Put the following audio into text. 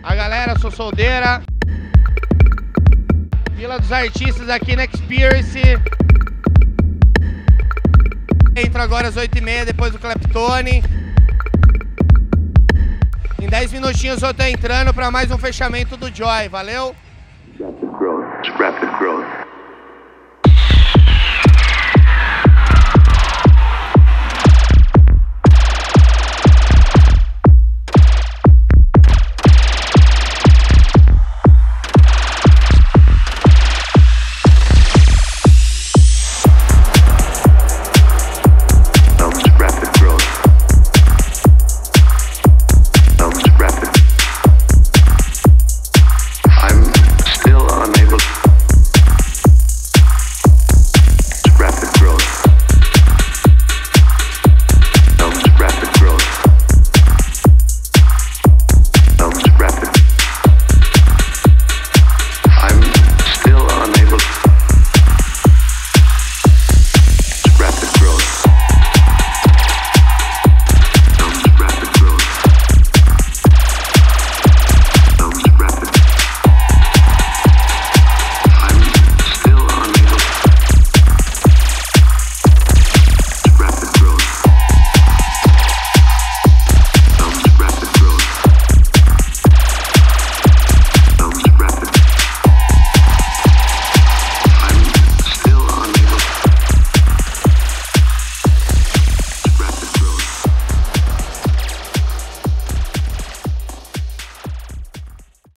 A galera, sou Soldera. Vila dos Artistas aqui na Experience. Entra agora às 8h30, depois do Claptone. Em 10 minutinhos eu tô entrando para mais um fechamento do Joy. Valeu? Rapid growth.